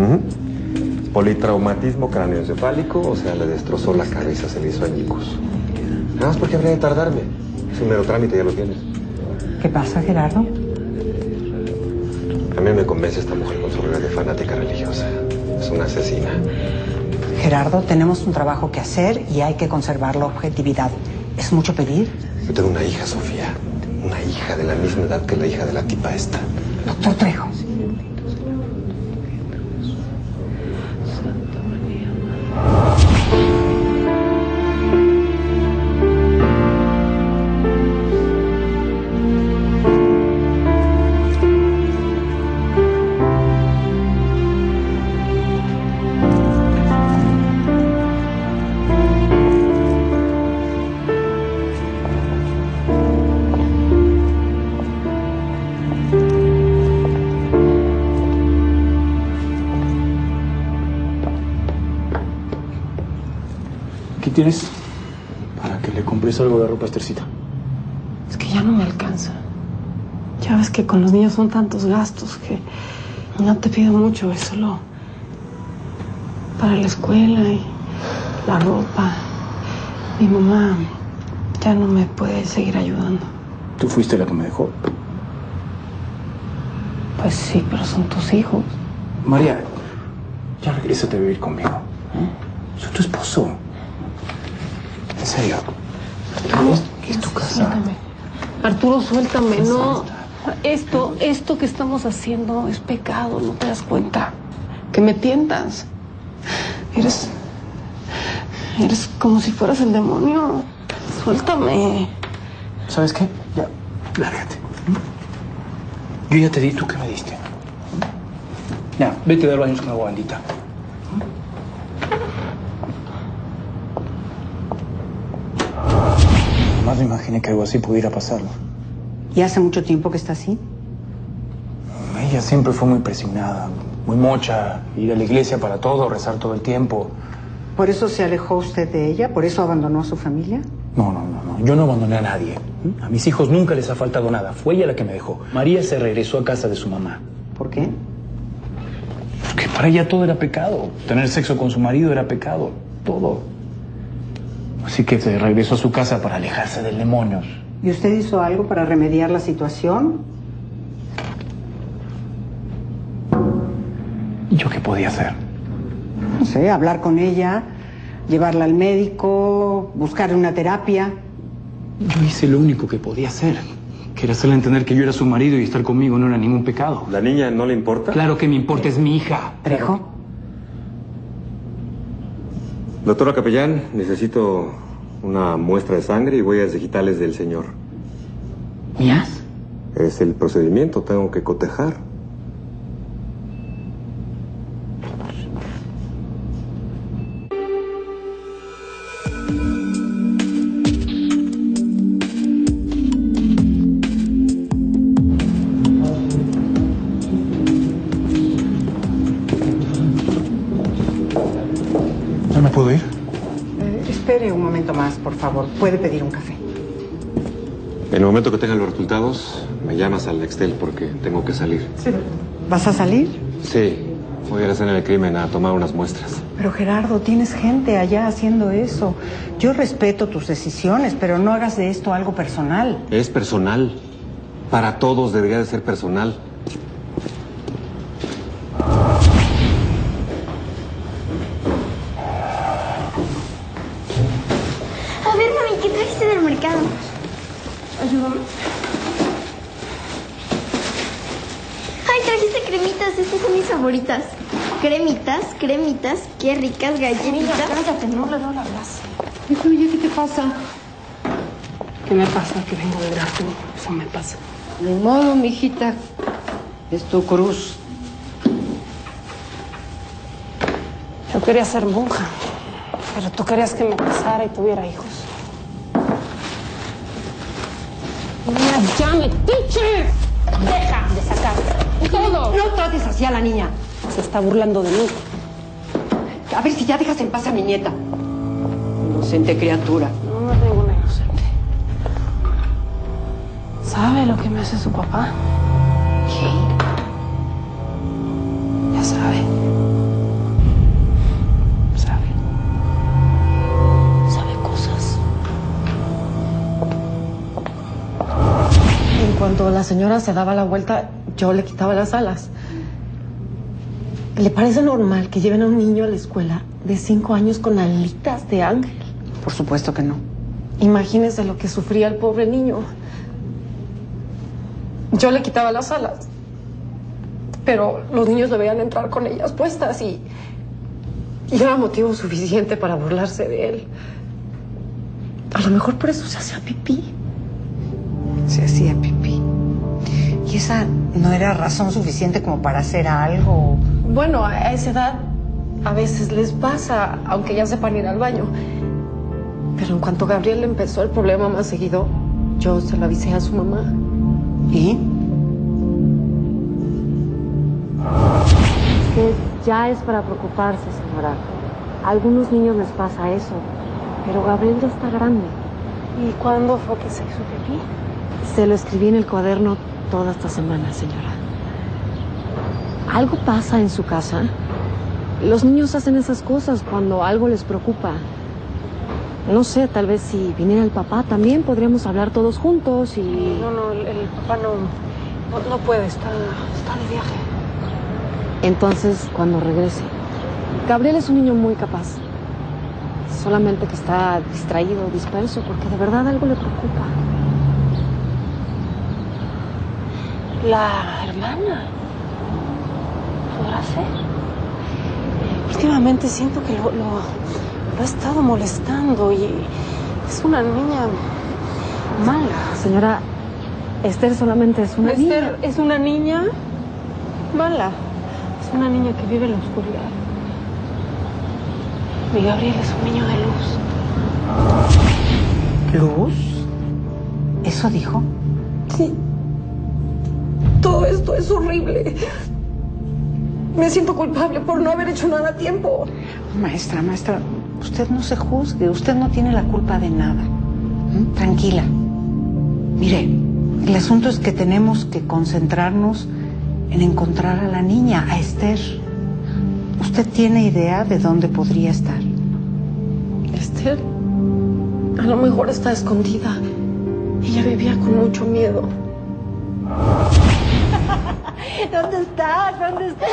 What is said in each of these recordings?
Ujú. Politraumatismo cráneoencefálico, o sea, le destrozó la cabeza, se le hizo añicos. Nada más porque habría de tardarme. Es un mero trámite, ya lo tienes. ¿Qué pasa, Gerardo? A mí me convence esta mujer con su regla de fanática religiosa. Es una asesina. Gerardo, tenemos un trabajo que hacer y hay que conservar la objetividad. ¿Es mucho pedir? Yo tengo una hija, Sofía. Una hija de la misma edad que la hija de la tipa esta. Doctor Trejo. ¿Qué tienes? Para que le compres algo de ropa a Estercita. Es que ya no me alcanza. Ya ves que con los niños son tantos gastos que no te pido mucho, es solo para la escuela y la ropa. Mi mamá ya no me puede seguir ayudando. Tú fuiste la que me dejó. Pues sí, pero son tus hijos. María, ya regrésate a vivir conmigo. Soy tu esposo. En serio. Es tu casa. Suéltame. Arturo, suéltame, no. Esto que estamos haciendo es pecado, ¿no te das cuenta? Que me tientas. Eres como si fueras el demonio. Suéltame. ¿Sabes qué? Ya, lárgate. Yo ya te di, ¿tú qué me diste? Ya, vete a dar baños con agua bendita. Jamás me imaginé que algo así pudiera pasar. ¿Y hace mucho tiempo que está así? Ella siempre fue muy presignada, muy mocha, ir a la iglesia para todo, rezar todo el tiempo. ¿Por eso se alejó usted de ella? ¿Por eso abandonó a su familia? No. Yo no abandoné a nadie. A mis hijos nunca les ha faltado nada. Fue ella la que me dejó. María se regresó a casa de su mamá. ¿Por qué? Porque para ella todo era pecado. Tener sexo con su marido era pecado. Todo. Así que se regresó a su casa para alejarse del demonio. ¿Y usted hizo algo para remediar la situación? ¿Y yo qué podía hacer? No sé, hablar con ella, llevarla al médico, buscarle una terapia. Yo hice lo único que podía hacer, que era hacerle entender que yo era su marido y estar conmigo no era ningún pecado. ¿La niña no le importa? Claro que me importa, es mi hija. ¿Trejo? Doctora Capellán, necesito una muestra de sangre y huellas digitales del señor. ¿Mías? Es el procedimiento, tengo que cotejar. ¿No me puedo ir? Espere un momento más, por favor. ¿Puede pedir un café? En el momento que tengan los resultados, me llamas al Nextel porque tengo que salir. Sí. ¿Vas a salir? Sí, voy a la escena del crimen a tomar unas muestras. Pero Gerardo, tienes gente allá haciendo eso. Yo respeto tus decisiones, pero no hagas de esto algo personal. Es personal. Para todos debería de ser personal. A ver, mami, ¿qué trajiste del mercado? Ayúdame. Ay, trajiste cremitas, estas son mis favoritas. Cremitas, qué ricas Mira, galletitas. cállate, no le doy la clase. Hijo, oye, ¿qué te pasa? ¿Qué me pasa? Que vengo de verte. Eso me pasa. Ni modo, mijita. Es tu cruz. Yo quería ser monja, pero tú querías que me casara y tuviera hijos. Mira, ya me tiche. Deja de sacar todo. No trates así a la niña. Se está burlando de mí. A ver si ya dejas en paz a mi nieta. Inocente criatura. No es ninguna inocente. ¿Sabe lo que me hace su papá? ¿Qué? Ya sabe. señora se daba la vuelta, yo le quitaba las alas. ¿Le parece normal que lleven a un niño a la escuela de 5 años con alitas de ángel? Por supuesto que no. Imagínese lo que sufría el pobre niño. Yo le quitaba las alas, pero los niños le veían entrar con ellas puestas y era motivo suficiente para burlarse de él. A lo mejor por eso se hacía pipí. Se hacía pipí. ¿Y esa no era razón suficiente como para hacer algo? Bueno, a esa edad a veces les pasa, aunque ya sepan ir al baño. Pero en cuanto Gabriel empezó el problema más seguido, yo se lo avisé a su mamá. ¿Y? Que ya es para preocuparse, señora. A algunos niños les pasa eso, pero Gabriel ya está grande. ¿Y cuándo fue que se hizo pipí? Se lo escribí en el cuaderno toda esta semana, señora. ¿Algo pasa en su casa? Los niños hacen esas cosas cuando algo les preocupa. No sé, tal vez si viniera el papá también podríamos hablar todos juntos y... No, el papá no puede, está de viaje. Entonces, cuando regrese. Gabriel es un niño muy capaz. Solamente que está distraído, disperso, porque de verdad algo le preocupa. La hermana. ¿Podrá ser? Últimamente siento que lo ha estado molestando y es una niña mala. Señora, Esther solamente es una niña. Esther es una niña mala. Es una niña que vive en la oscuridad. Mi Gabriel es un niño de luz. ¿Luz? ¿Eso dijo? Sí. Todo esto es horrible. Me siento culpable por no haber hecho nada a tiempo. Maestra, usted no se juzgue. Usted no tiene la culpa de nada. Tranquila. Mire, el asunto es que tenemos que concentrarnos en encontrar a la niña, a Esther. ¿Usted tiene idea de dónde podría estar? Esther, a lo mejor está escondida. Ella vivía con mucho miedo. ¿Dónde estás? ¿Dónde estás?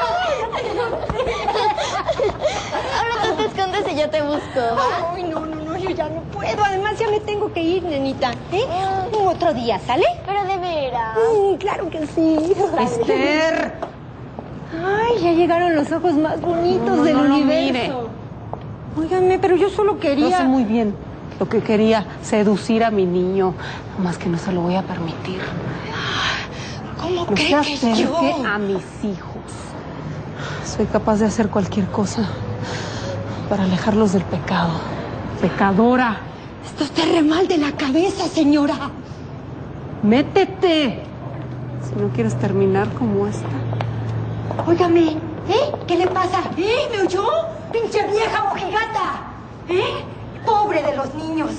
Ahora tú te escondes y yo te busco. Ay, no, yo ya no puedo. Además, ya me tengo que ir, nenita. Un otro día, ¿sale? Pero de veras. Claro que sí. ¡Esther! Ay, ya llegaron los ojos más bonitos del universo. Mire. Óigame, pero yo solo quería... Yo sé muy bien lo que quería, seducir a mi niño. Más que no se lo voy a permitir. ¿Cómo No cree se que acerque yo? a mis hijos. Soy capaz de hacer cualquier cosa para alejarlos del pecado. Pecadora. Está usted re mal de la cabeza, señora. Métete. Si no quieres terminar como esta. Óigame, ¿Qué le pasa? ¿Me oyó? ¡Pinche vieja mojigata! Pobre de los niños.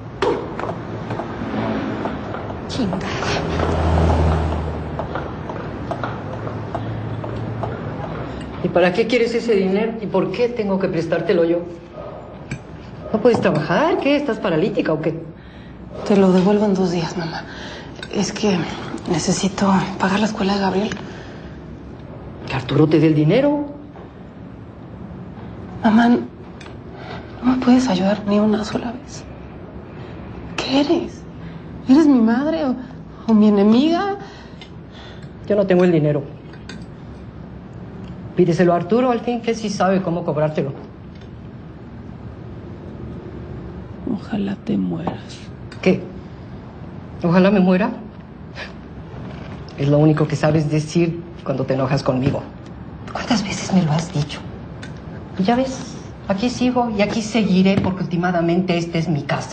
Chingada. ¿Y para qué quieres ese dinero? ¿Y por qué tengo que prestártelo yo? ¿No puedes trabajar? ¿Qué? ¿Estás paralítica o qué? Te lo devuelvo en 2 días, mamá. Es que necesito pagar la escuela de Gabriel. Que Arturo te dé el dinero. Mamá, ¿no me puedes ayudar ni una sola vez? ¿Qué eres? ¿Eres mi madre o mi enemiga? Yo no tengo el dinero. Pídeselo a Arturo, al fin, que sí sabe cómo cobrártelo. Ojalá te mueras. ¿Qué? ¿Ojalá me muera? Es lo único que sabes decir cuando te enojas conmigo. ¿Cuántas veces me lo has dicho? Y ya ves, aquí sigo y aquí seguiré porque últimamente esta es mi casa.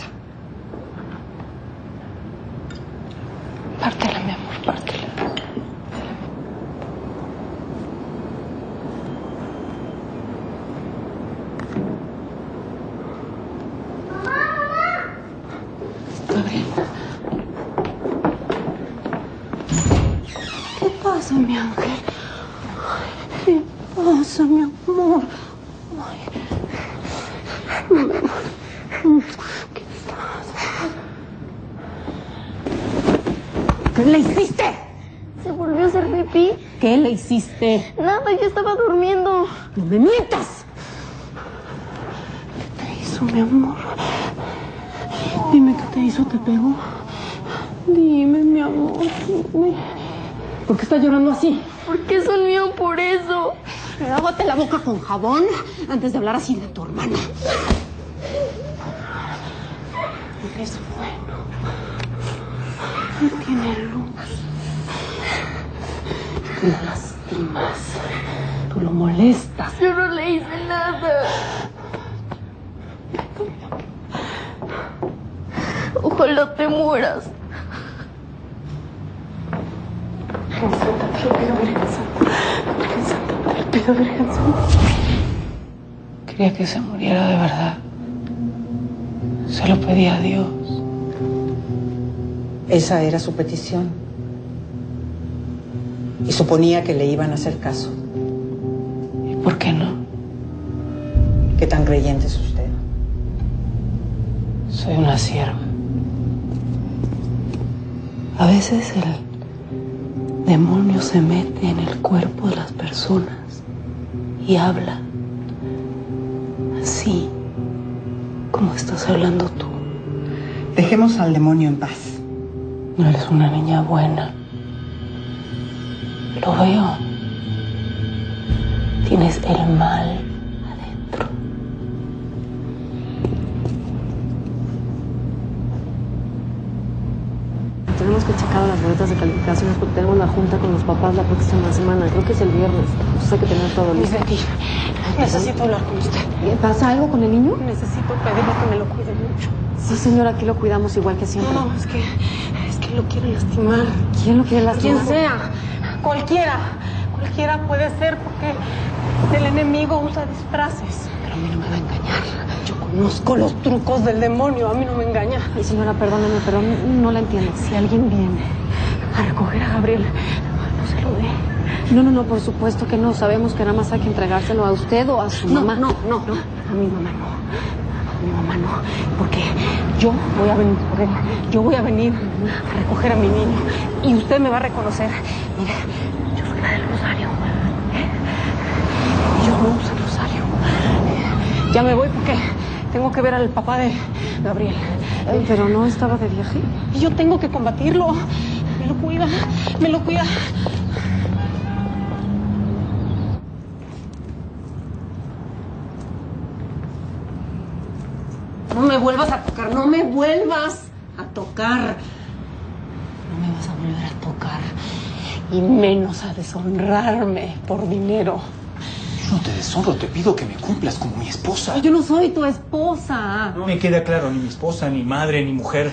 Pártela, mi amor, pártela. Gabriel. ¿Qué pasa, mi ángel? ¿Qué pasa, mi amor? ¿Qué pasa? ¿Qué le hiciste? ¿Se volvió a hacer pipí? ¿Qué le hiciste? Nada, yo estaba durmiendo. ¡No me mientas! ¿Qué te hizo, mi amor? Dime qué te hizo, ¿te pegó? Dime, mi amor, dime. ¿Por qué estás llorando así? ¿Por qué son míos por eso? Lávate la boca con jabón antes de hablar así de tu hermana. Es bueno. No tiene luz. Tú lo lastimas. Tú lo molestas. Yo no le hice nada. Ojalá te mueras. Te pido, Virgen Santa. Quería que se muriera de verdad. Se lo pedí a Dios. Esa era su petición. Y suponía que le iban a hacer caso. ¿Y por qué no? ¿Qué tan creyente es usted? Soy una sierva. A veces el demonio se mete en el cuerpo de las personas y habla así como estás hablando tú. Dejemos al demonio en paz. No eres una niña buena. Lo veo. Tienes el mal adentro. Tenemos que checar las boletas de calificaciones porque tenemos la junta con los papás la próxima semana. Creo que es el viernes. Sé que tener todo listo. Necesito hablar con usted. ¿Pasa algo con el niño? Necesito pedirle que me lo cuide mucho. Sí, señora, aquí lo cuidamos igual que siempre. No, es que lo quiere lastimar. ¿Quién lo quiere lastimar? Quien sea, cualquiera puede ser porque el enemigo usa disfraces. Pero a mí no me va a engañar. Yo conozco los trucos del demonio, a mí no me engaña. Ay, señora, perdóneme, pero no la entiendo. Si alguien viene a recoger a Gabriel, no se lo dé. No, por supuesto que no. Sabemos que nada más hay que entregárselo a usted o a su mamá. No, a mi mamá no. Mi mamá no, porque yo voy a venir por él. Yo voy a venir a recoger a mi niño y usted me va a reconocer. Mire, yo soy la del rosario. Yo no uso el rosario. Ya me voy porque tengo que ver al papá de Gabriel. Pero no estaba de viaje. Y yo tengo que combatirlo. Me lo cuida. No me vuelvas a tocar, no me vuelvas a tocar. No me vas a volver a tocar. Y menos a deshonrarme por dinero. Yo no te deshonro, te pido que me cumplas como mi esposa. Yo no soy tu esposa. No me queda claro, ni mi esposa, ni madre, ni mujer.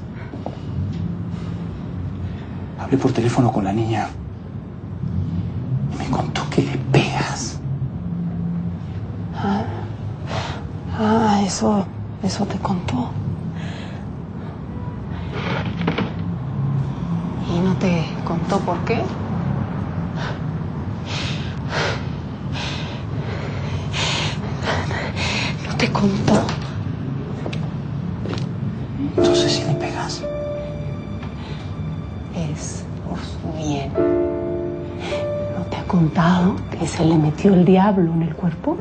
Hablé por teléfono con la niña. Y me contó que le pegas. Eso te contó. ¿Y no te contó por qué? No te contó. Entonces, ¿sí me pegas? Es por su bien. ¿No te ha contado que se le metió el diablo en el cuerpo?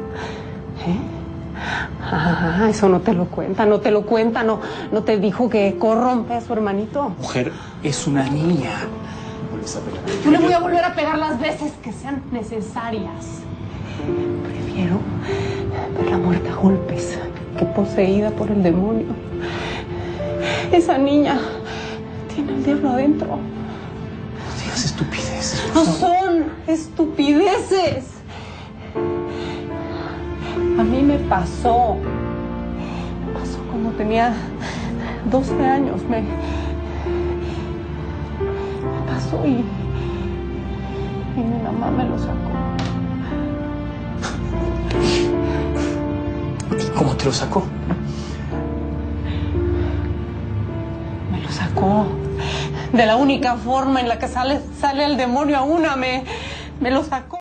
Eso no te lo cuenta, no te dijo que corrompe a su hermanito. Mujer, es una niña. Yo le voy a volver a pegar las veces que sean necesarias. Prefiero verla muerta a golpes que poseída por el demonio. Esa niña tiene el diablo adentro. No digas estupideces. No son estupideces. A mí me pasó. Me pasó cuando tenía 12 años. Me pasó y mi mamá me lo sacó. ¿Y cómo te lo sacó? Me lo sacó. De la única forma en la que sale el demonio a una, me lo sacó.